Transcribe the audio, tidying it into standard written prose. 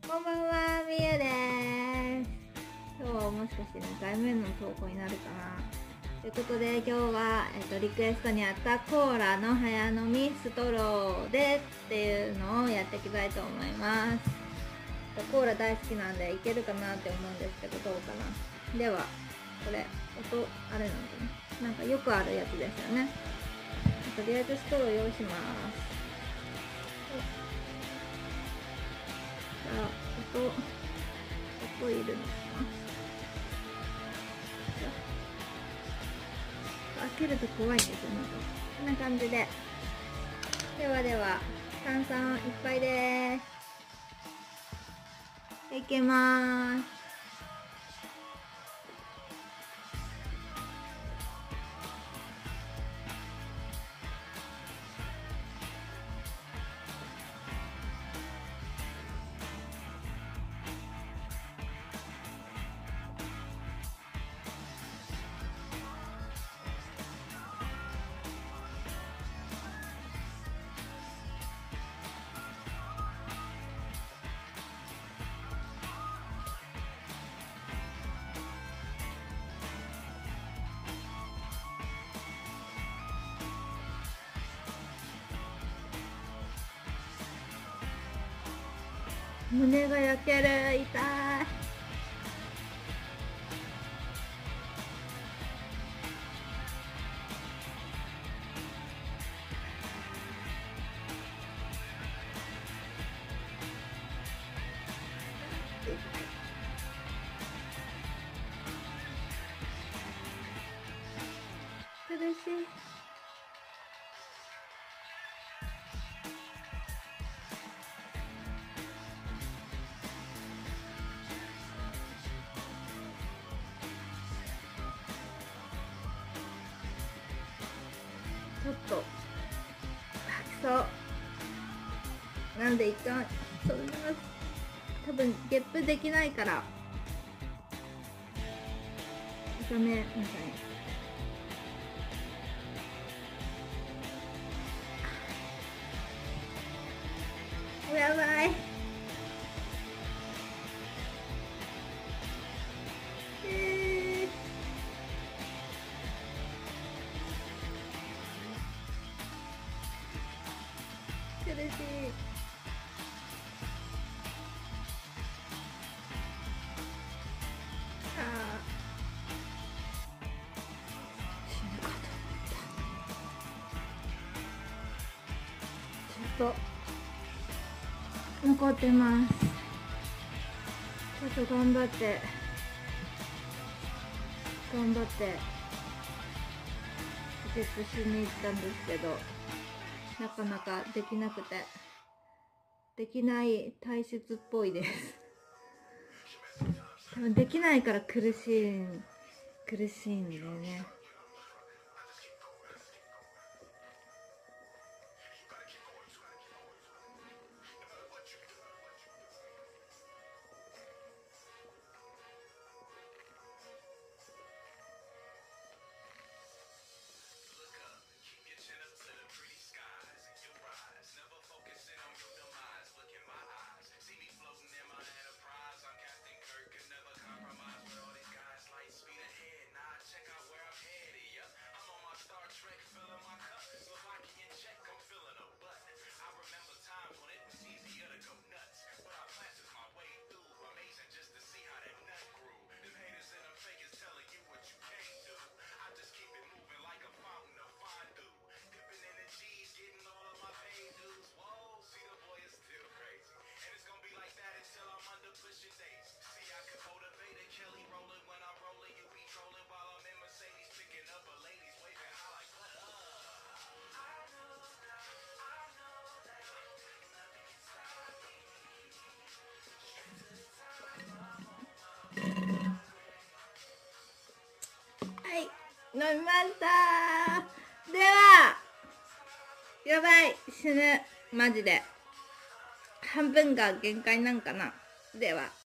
こんばんは、みゆです。今日はもしかして2回目の投稿になるかなということで、今日は、リクエストにあったコーラの早飲みストローでっていうのをやっていきたいと思います。コーラ大好きなんでいけるかなって思うんですけど、どうかな。では、これ、音、あれなんだね。なんかよくあるやつですよね。とりあえずストロー用意します。音入れるのかな。開けると怖いんですよね。こんな感じで。では炭酸いっぱいです。いきまーす。胸が焼ける、痛い。苦しい。ちょっと吐きそうなんで一旦そんな多分ゲップできないからダメみたいな。やばい。苦しい。死ぬかと思った。ちょっと残ってます。ちょっと頑張ってチェックしに行ったんですけど、なかなかできなくて、できない体質っぽいです。多分できないから苦しいんだよね。飲みました。では、やばい、死ぬ。マジで。半分が限界なんかな。では。